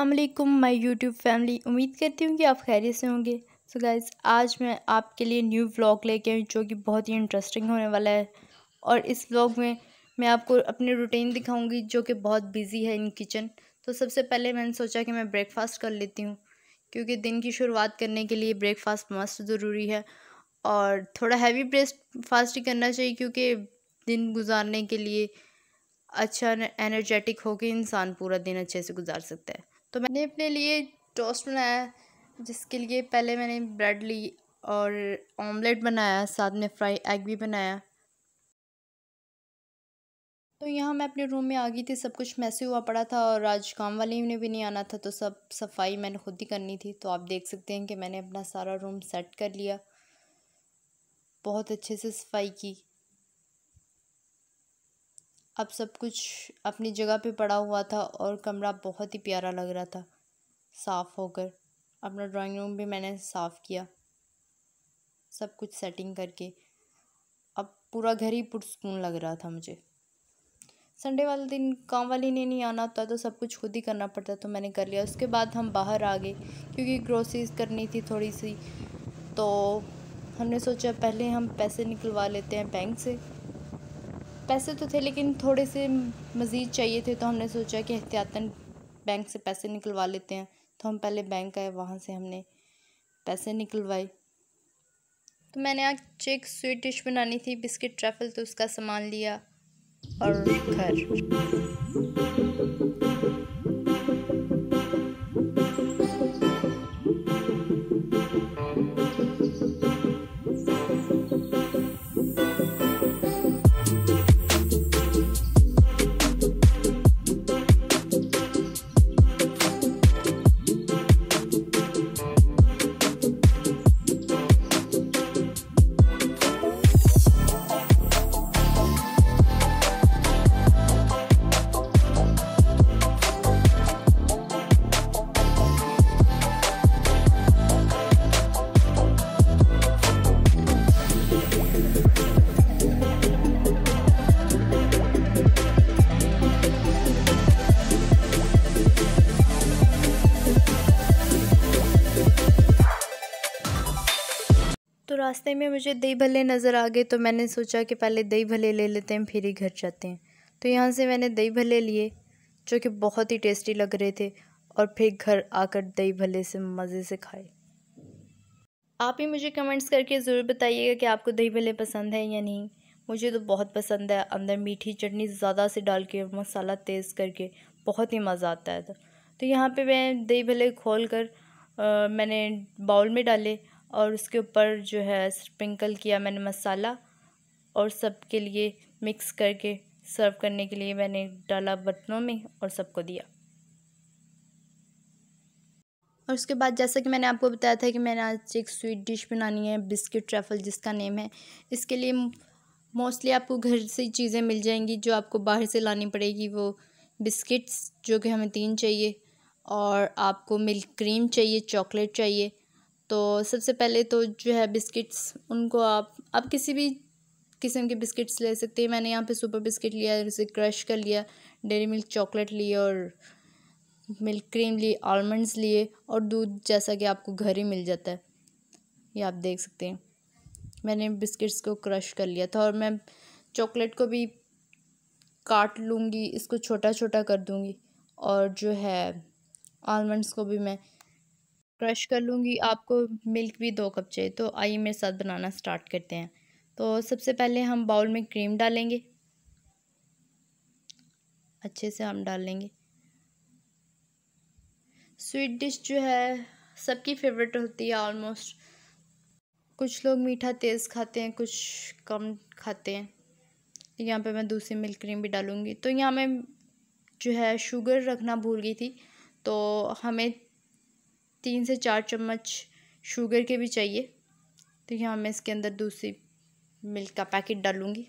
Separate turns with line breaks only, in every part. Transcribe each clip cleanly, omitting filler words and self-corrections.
अस्सलाम वालेकुम my YouTube family. उम्मीद करती हूँ कि आप खैरियत से होंगे। सो गाइज़, आज मैं आपके लिए न्यू व्लॉग लेके आई जो कि बहुत ही इंटरेस्टिंग होने वाला है। और इस व्लॉग में मैं आपको अपनी रूटीन दिखाऊंगी जो कि बहुत बिजी है इन किचन। तो सबसे पहले मैंने सोचा कि मैं ब्रेकफास्ट कर लेती हूँ, क्योंकि दिन की शुरुआत करने के लिए ब्रेकफास्ट मस्त ज़रूरी है। और थोड़ा हैवी ब्रेकफास्ट ही करना चाहिए, क्योंकि दिन गुजारने के लिए अच्छा एनर्जेटिक होकर इंसान पूरा दिन अच्छे से गुजार सकता है। तो मैंने अपने लिए टोस्ट बनाया, जिसके लिए पहले मैंने ब्रेड ली और ऑमलेट बनाया, साथ में फ्राई एग भी बनाया। तो यहाँ मैं अपने रूम में आ गई थी, सब कुछ मैसी हुआ पड़ा था और आज काम वाले ने भी नहीं आना था, तो सब सफाई मैंने खुद ही करनी थी। तो आप देख सकते हैं कि मैंने अपना सारा रूम सेट कर लिया, बहुत अच्छे से सफाई की। अब सब कुछ अपनी जगह पे पड़ा हुआ था और कमरा बहुत ही प्यारा लग रहा था साफ़ होकर। अपना ड्राइंग रूम भी मैंने साफ़ किया, सब कुछ सेटिंग करके। अब पूरा घर ही पुरसकून लग रहा था मुझे। संडे वाले दिन काम वाली ने नहीं आना होता, तो सब कुछ खुद ही करना पड़ता, तो मैंने कर लिया। उसके बाद हम बाहर आ गए, क्योंकि ग्रोसरीज करनी थी थोड़ी सी। तो हमने सोचा पहले हम पैसे निकलवा लेते हैं बैंक से। पैसे तो थे लेकिन थोड़े से मज़ीद चाहिए थे, तो हमने सोचा कि एहतियातन बैंक से पैसे निकलवा लेते हैं। तो हम पहले बैंक आए, वहाँ से हमने पैसे निकलवाए। तो मैंने आज एक स्वीट डिश बनानी थी, बिस्किट ट्रैफल, तो उसका सामान लिया और घर। तो रास्ते में मुझे दही भल्ले नज़र आ गए, तो मैंने सोचा कि पहले दही भल्ले ले लेते हैं, फिर ही घर जाते हैं। तो यहाँ से मैंने दही भल्ले लिए, जो कि बहुत ही टेस्टी लग रहे थे, और फिर घर आकर दही भल्ले से मज़े से खाए। आप ही मुझे कमेंट्स करके ज़रूर बताइएगा कि आपको दही भल्ले पसंद है या नहीं। मुझे तो बहुत पसंद है, अंदर मीठी चटनी ज़्यादा से डाल के, मसाला तेज़ करके, बहुत ही मज़ा आता है। तो यहाँ पे मैं दही भल्ले खोल कर मैंने बाउल में डाले, और उसके ऊपर जो है स्प्रिंकल किया मैंने मसाला, और सबके लिए मिक्स करके सर्व करने के लिए मैंने डाला बर्तनों में और सबको दिया। और उसके बाद जैसा कि मैंने आपको बताया था कि मैंने आज एक स्वीट डिश बनानी है, बिस्किट ट्रैफल जिसका नेम है। इसके लिए मोस्टली आपको घर से चीज़ें मिल जाएंगी, जो आपको बाहर से लानी पड़ेगी वो बिस्किट्स, जो कि हमें 3 चाहिए, और आपको मिल्क क्रीम चाहिए, चॉकलेट चाहिए। तो सबसे पहले तो जो है बिस्किट्स, उनको आप किसी भी किस्म के बिस्किट्स ले सकते हैं। मैंने यहाँ पे सुपर बिस्किट लिया, उसे क्रश कर लिया, डेयरी मिल्क चॉकलेट लिए, और मिल्क क्रीम ली, आलमंड्स लिए, और दूध जैसा कि आपको घर ही मिल जाता है, ये आप देख सकते हैं। मैंने बिस्किट्स को क्रश कर लिया था, और मैं चॉकलेट को भी काट लूँगी, इसको छोटा छोटा कर दूँगी, और जो है आलमंड्स को भी मैं क्रश कर लूँगी। आपको मिल्क भी 2 कप चाहिए। तो आइए मेरे साथ बनाना स्टार्ट करते हैं। तो सबसे पहले हम बाउल में क्रीम डालेंगे, अच्छे से हम डाल लेंगे। स्वीट डिश जो है सबकी फेवरेट होती है ऑलमोस्ट। कुछ लोग मीठा तेज़ खाते हैं, कुछ कम खाते हैं। यहाँ पे मैं दूसरी मिल्क क्रीम भी डालूँगी। तो यहाँ मैं जो है शुगर रखना भूल गई थी, तो हमें 3 से 4 चम्मच शुगर के भी चाहिए। तो यहाँ मैं इसके अंदर दूसरी मिल्क का पैकेट डालूँगी।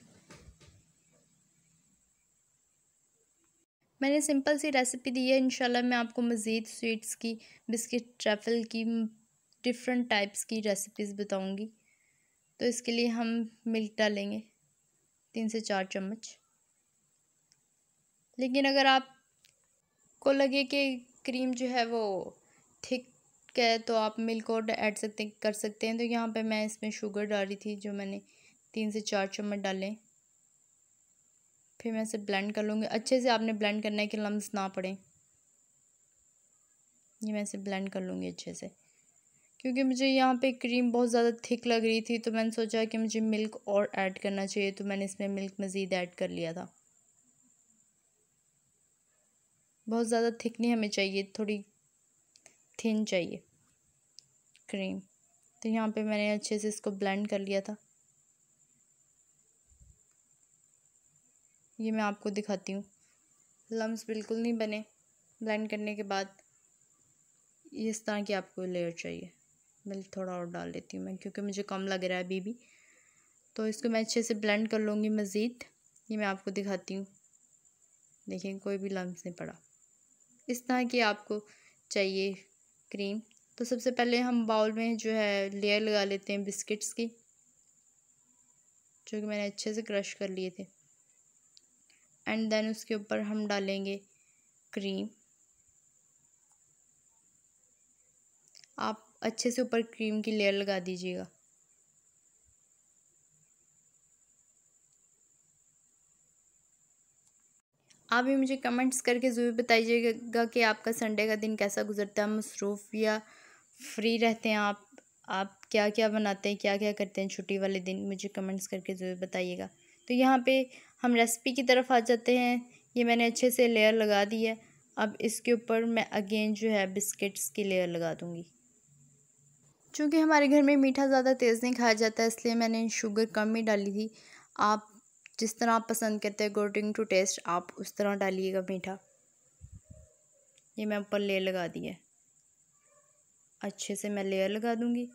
मैंने सिंपल सी रेसिपी दी है, इंशाल्लाह मैं आपको मज़ीद स्वीट्स की, बिस्किट ट्रैफल की, डिफरेंट टाइप्स की रेसिपीज़ बताऊँगी। तो इसके लिए हम मिल्क डालेंगे 3 से 4 चम्मच। लेकिन अगर आपको लगे कि क्रीम जो है वो थिक है तो आप मिल्क और ऐड कर सकते हैं। तो यहाँ पे मैं इसमें शुगर डाल रही थी, जो मैंने 3 से 4 चम्मच डाले। फिर मैं इसे ब्लेंड कर लूँगी। अच्छे से आपने ब्लेंड करना है कि लम्स ना पड़े। ये मैं इसे ब्लेंड कर लूँगी अच्छे से, क्योंकि मुझे यहाँ पे क्रीम बहुत ज़्यादा थिक लग रही थी, तो मैंने सोचा कि मुझे मिल्क और ऐड करना चाहिए, तो मैंने इसमें मिल्क मज़ीद ऐड कर लिया था। बहुत ज़्यादा थिक नहीं हमें चाहिए, थोड़ी थिन चाहिए क्रीम। तो यहाँ पे मैंने अच्छे से इसको ब्लेंड कर लिया था। ये मैं आपको दिखाती हूँ, लम्स बिल्कुल नहीं बने। ब्लेंड करने के बाद इस तरह की आपको लेयर चाहिए। मिल्क थोड़ा और डाल देती हूँ मैं, क्योंकि मुझे कम लग रहा है अभी भी। तो इसको मैं अच्छे से ब्लेंड कर लूँगी मज़ीद। ये मैं आपको दिखाती हूँ। देखिए कोई भी लम्स नहीं पड़ा। इस तरह की आपको चाहिए क्रीम। तो सबसे पहले हम बाउल में जो है लेयर लगा लेते हैं बिस्किट्स की, जो कि मैंने अच्छे से क्रश कर लिए थे। एंड देन उसके ऊपर हम डालेंगे क्रीम। आप अच्छे से ऊपर क्रीम की लेयर लगा दीजिएगा। आप भी मुझे कमेंट्स करके ज़रूर बताइएगा कि आपका संडे का दिन कैसा गुजरता है, मसरूफ़ या फ्री रहते हैं आप क्या क्या बनाते हैं, क्या क्या करते हैं छुट्टी वाले दिन, मुझे कमेंट्स करके ज़रूर बताइएगा। तो यहाँ पे हम रेसिपी की तरफ आ जाते हैं। ये मैंने अच्छे से लेयर लगा दी है। अब इसके ऊपर मैं अगेन जो है बिस्किट्स की लेयर लगा दूँगी। चूँकि हमारे घर में मीठा ज़्यादा तेज़ नहीं खाया जाता है, इसलिए मैंने शुगर कम ही डाली थी। आप जिस तरह आप पसंद करते हैं अकॉर्डिंग टू टेस्ट आप उस तरह डालिएगा मीठा। ये मैं ऊपर लेयर लगा दी है। अच्छे से मैं लेयर लगा दूँगी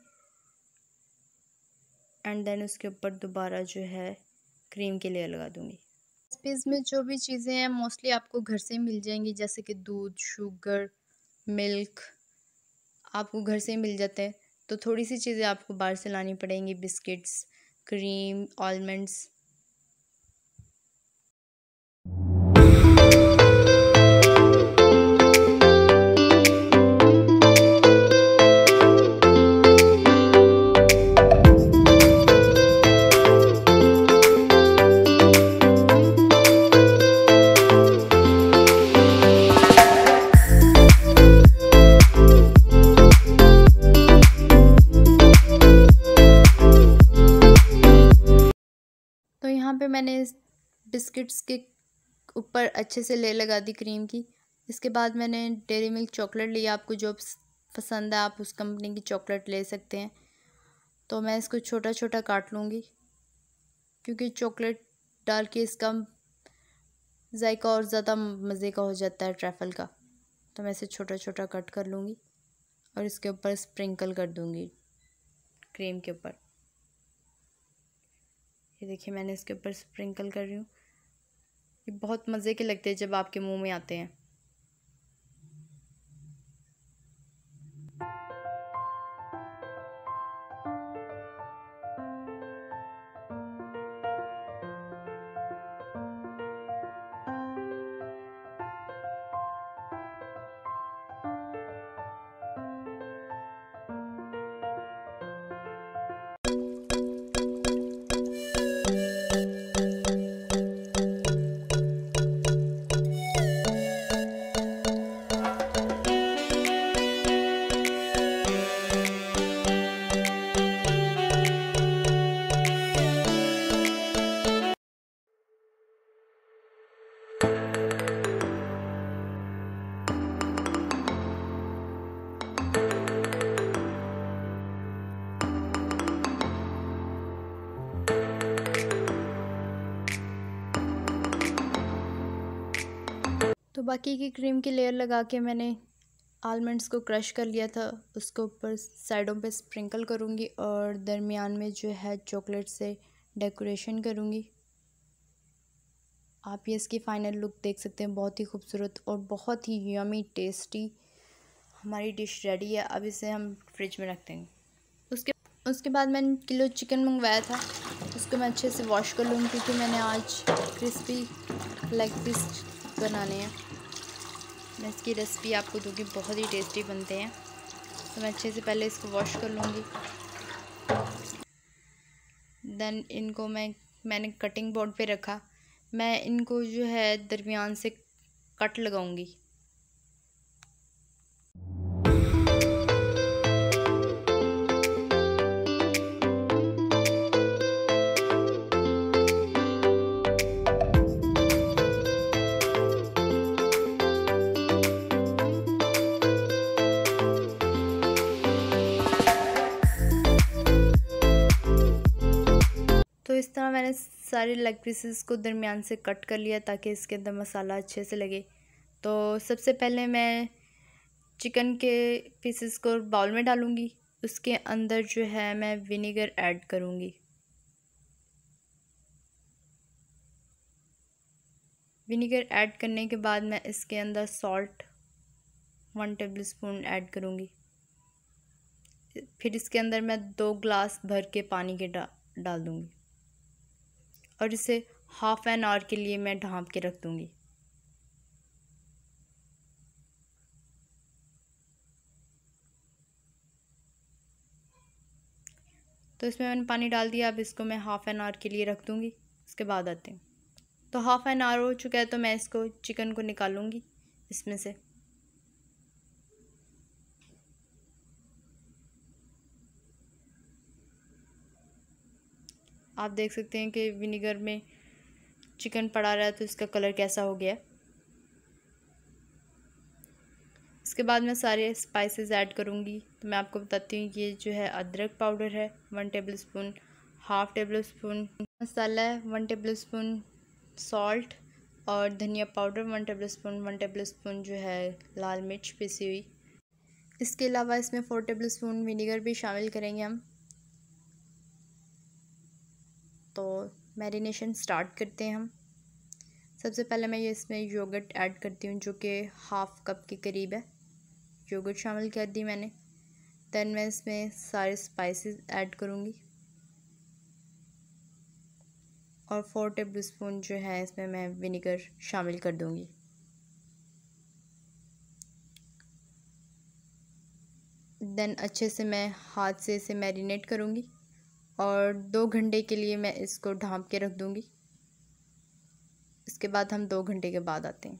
एंड देन उसके ऊपर दोबारा जो है क्रीम की लेयर लगा दूँगी। इसमें जो भी चीज़ें हैं मोस्टली आपको घर से ही मिल जाएंगी, जैसे कि दूध, शुगर, मिल्क आपको घर से ही मिल जाते हैं। तो थोड़ी सी चीज़ें आपको बाहर से लानी पड़ेंगी, बिस्किट्स, क्रीम, आलमंड्स। तो यहाँ पे मैंने बिस्किट्स के ऊपर अच्छे से लेयर लगा दी क्रीम की। इसके बाद मैंने डेयरी मिल्क चॉकलेट लिया। आपको जो पसंद है आप उस कंपनी की चॉकलेट ले सकते हैं। तो मैं इसको छोटा छोटा काट लूँगी, क्योंकि चॉकलेट डाल के इसका जायका और ज़्यादा मज़े का हो जाता है ट्रैफल का। तो मैं इसे छोटा छोटा कट कर लूँगी और इसके ऊपर स्प्रिंकल कर दूँगी क्रीम के ऊपर। ये देखिए मैंने इसके ऊपर स्प्रिंकल कर रही हूँ। ये बहुत मज़े के लगते हैं जब आपके मुंह में आते हैं। तो बाकी की क्रीम की लेयर लगा के मैंने आलमंड्स को क्रश कर लिया था, उसको ऊपर साइडों पे स्प्रिंकल करूँगी और दरमियान में जो है चॉकलेट से डेकोरेशन करूँगी। आप ये इसकी फ़ाइनल लुक देख सकते हैं, बहुत ही खूबसूरत और बहुत ही यमी टेस्टी हमारी डिश रेडी है। अब इसे हम फ्रिज में रख देंगे। उसके बाद मैंने किलो चिकन मंगवाया था, उसको मैं अच्छे से वॉश कर लूँगी, क्योंकि मैंने आज क्रिस्पी लेग पीस बनाने हैं। मैं इसकी रेसिपी आपको दूँगी, बहुत ही टेस्टी बनते हैं। तो मैं अच्छे से पहले इसको वॉश कर लूँगी। देन इनको मैंने कटिंग बोर्ड पे रखा। मैं इनको जो है दरमियान से कट लगाऊंगी। तो इस तरह मैंने सारे लेग पीसेस को दरमियान से कट कर लिया ताकि इसके अंदर मसाला अच्छे से लगे। तो सबसे पहले मैं चिकन के पीसेस को बाउल में डालूंगी। उसके अंदर जो है मैं विनेगर ऐड करूंगी। विनेगर ऐड करने के बाद मैं इसके अंदर सॉल्ट 1 टेबलस्पून ऐड करूंगी। फिर इसके अंदर मैं 2 ग्लास भर के पानी के डाल दूंगी और इसे हाफ एन आवर के लिए मैं ढाँप के रख दूंगी। तो इसमें मैंने पानी डाल दिया। अब इसको मैं हाफ एन आवर के लिए रख दूंगी। उसके बाद आते हैं। तो हाफ एन आवर हो चुका है, तो मैं इसको चिकन को निकालूंगी इसमें से। आप देख सकते हैं कि विनेगर में चिकन पड़ा रहा है तो इसका कलर कैसा हो गया है। इसके बाद मैं सारे स्पाइसेस ऐड करूंगी। तो मैं आपको बताती हूँ, ये जो है अदरक पाउडर है 1 टेबलस्पून, हाफ़ टेबलस्पून मसाला है 1 टेबलस्पून, सॉल्ट और धनिया पाउडर 1 टेबलस्पून, 1 टेबलस्पून जो है लाल मिर्च पिसी हुई। इसके अलावा इसमें 4 टेबलस्पून विनेगर भी शामिल करेंगे हम। तो मैरिनेशन स्टार्ट करते हैं हम। सबसे पहले मैं ये इसमें योगर्ट ऐड करती हूँ, जो कि हाफ़ कप के करीब है। योगर्ट शामिल कर दी मैंने। देन मैं इसमें सारे स्पाइसेस ऐड करूँगी और 4 टेबलस्पून जो है इसमें मैं विनेगर शामिल कर दूँगी। देन अच्छे से मैं हाथ से इसे मैरिनेट करूँगी और 2 घंटे के लिए मैं इसको ढाँप के रख दूँगी। इसके बाद हम 2 घंटे के बाद आते हैं।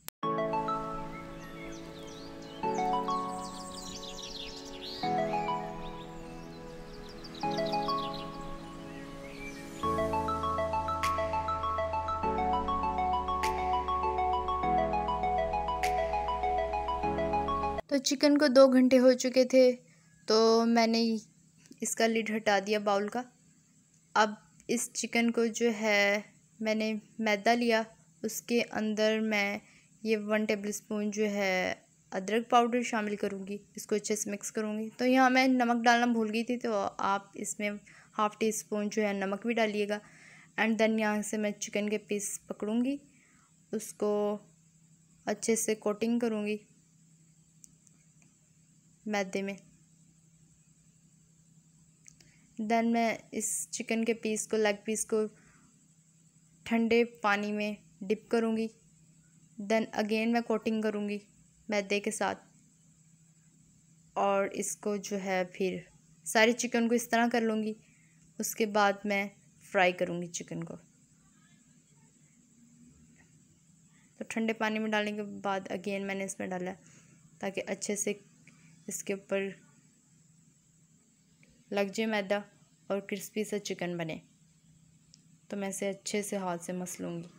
तो चिकन को 2 घंटे हो चुके थे, तो मैंने इसका लिड हटा दिया बाउल का। अब इस चिकन को जो है मैंने मैदा लिया, उसके अंदर मैं ये 1 टेबलस्पून जो है अदरक पाउडर शामिल करूँगी। इसको अच्छे से मिक्स करूँगी। तो यहाँ मैं नमक डालना भूल गई थी, तो आप इसमें हाफ़ टी स्पून जो है नमक भी डालिएगा। एंड देन यहाँ से मैं चिकन के पीस पकड़ूँगी, उसको अच्छे से कोटिंग करूँगी मैदे में। देन मैं इस चिकन के पीस को, लेग पीस को ठंडे पानी में डिप करूँगी। देन अगेन मैं कोटिंग करूँगी मैदे के साथ और इसको जो है फिर सारे चिकन को इस तरह कर लूँगी। उसके बाद मैं फ्राई करूँगी चिकन को। तो ठंडे पानी में डालने के बाद अगेन मैंने इसमें डाला ताकि अच्छे से इसके ऊपर लग जाए मैदा और क्रिस्पी सा चिकन बने। तो मैं इसे अच्छे से हाथ से मस लूँगी।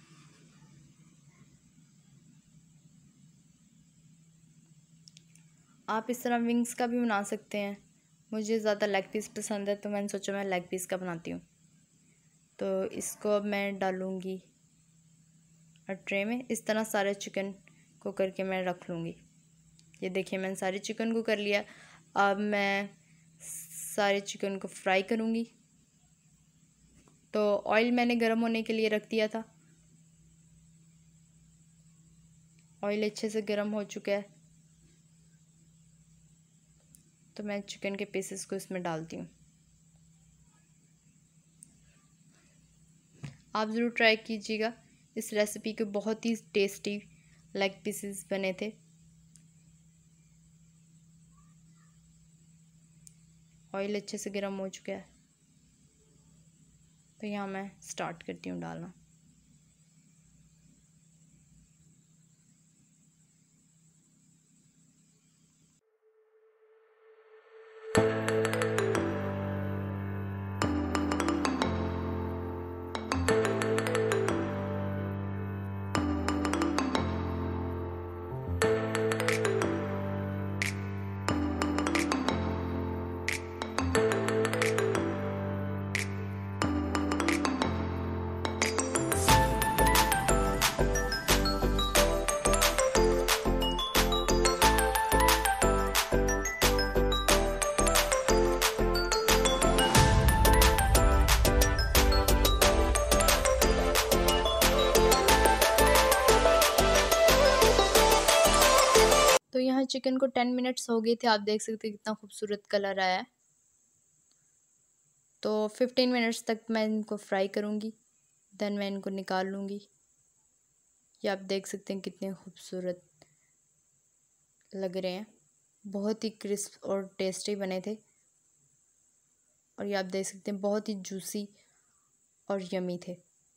आप इस तरह विंग्स का भी बना सकते हैं। मुझे ज़्यादा लेग पीस पसंद है, तो मैंने सोचा मैं लेग पीस का बनाती हूँ। तो इसको अब मैं डालूँगी और ट्रे में इस तरह सारे चिकन को करके मैं रख लूँगी। ये देखिए मैंने सारे चिकन को कर लिया। अब मैं सारे चिकन को फ्राई करूँगी। तो ऑयल मैंने गर्म होने के लिए रख दिया था। ऑयल अच्छे से गर्म हो चुका है, तो मैं चिकन के पीसेस को इसमें डालती हूँ। आप ज़रूर ट्राई कीजिएगा इस रेसिपी को, बहुत ही टेस्टी लेग पीसेस बने थे। ऑयल अच्छे से गर्म हो चुका है, तो यहाँ मैं स्टार्ट करती हूँ डालना। तो यहाँ चिकन को 10 मिनट्स हो गए थे, आप देख सकते हैं कितना खूबसूरत कलर आया है। तो 15 मिनट्स तक मैं इनको फ्राई करूँगी, देन मैं इनको निकाल लूँगी। ये आप देख सकते हैं कितने खूबसूरत लग रहे हैं, बहुत ही क्रिस्प और टेस्टी बने थे। और ये आप देख सकते हैं बहुत ही जूसी और यमी थे।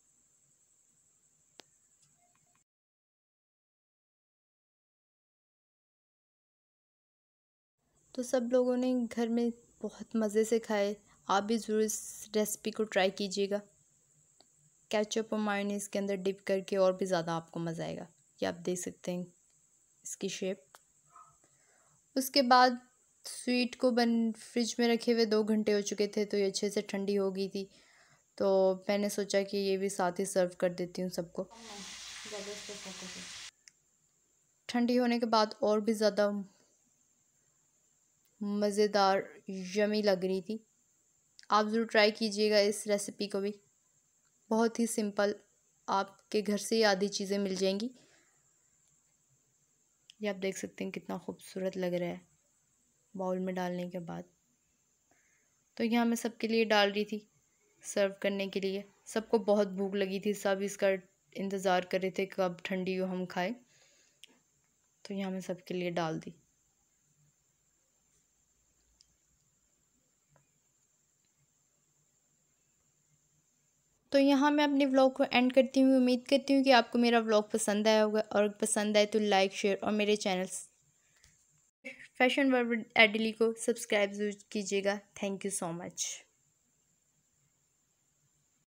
तो सब लोगों ने घर में बहुत मज़े से खाए। आप भी ज़रूर इस रेसिपी को ट्राई कीजिएगा। केचप और मायोनीज़ के अंदर डिप करके और भी ज़्यादा आपको मज़ा आएगा। ये आप देख सकते हैं इसकी शेप। उसके बाद स्वीट को फ्रिज में रखे हुए 2 घंटे हो चुके थे, तो ये अच्छे से ठंडी हो गई थी। तो मैंने सोचा कि ये भी साथ ही सर्व कर देती हूँ सबको। ठंडी होने के बाद और भी ज़्यादा मज़ेदार यमी लग रही थी। आप ज़रूर ट्राई कीजिएगा इस रेसिपी को भी। बहुत ही सिंपल, आपके घर से ही आधी चीज़ें मिल जाएंगी। ये आप देख सकते हैं कितना खूबसूरत लग रहा है बाउल में डालने के बाद। तो यहाँ मैं सबके लिए डाल रही थी सर्व करने के लिए। सबको बहुत भूख लगी थी, सब इसका इंतज़ार कर रहे थे कब ठंडी हो हम खाएं। तो यहाँ मैं सबके लिए डाल दी। तो यहाँ मैं अपने व्लॉग को एंड करती हूँ। उम्मीद करती हूँ कि आपको मेरा व्लॉग पसंद आया होगा, और पसंद आए तो लाइक, शेयर और मेरे चैनल फैशन वर्ल्ड एडिली को सब्सक्राइब कीजिएगा। Thank you so much.